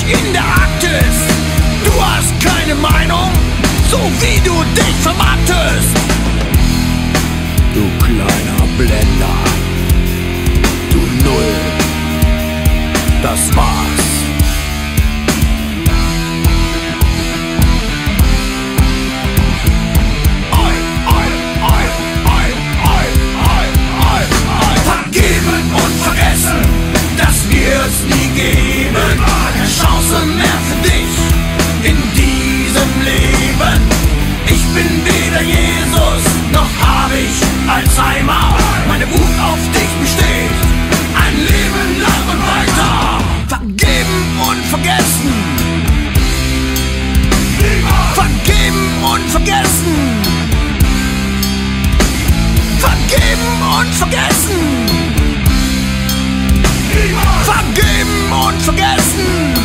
dich in der Arktis. Du hast keine Meinung, so wie du dich vermarktest. Du kleiner Blender, du Null, das war's. Vergeben und vergessen, das wird's nie geben. Keine Chance mehr für dich in diesem Leben. Ich bin weder Jesus, noch habe ich Alzheimer. Meine Wut auf dich besteht ein Leben lang und weiter. Vergeben und vergessen. Vergeben und vergessen. Vergeben und vergessen. Vergeben und vergessen.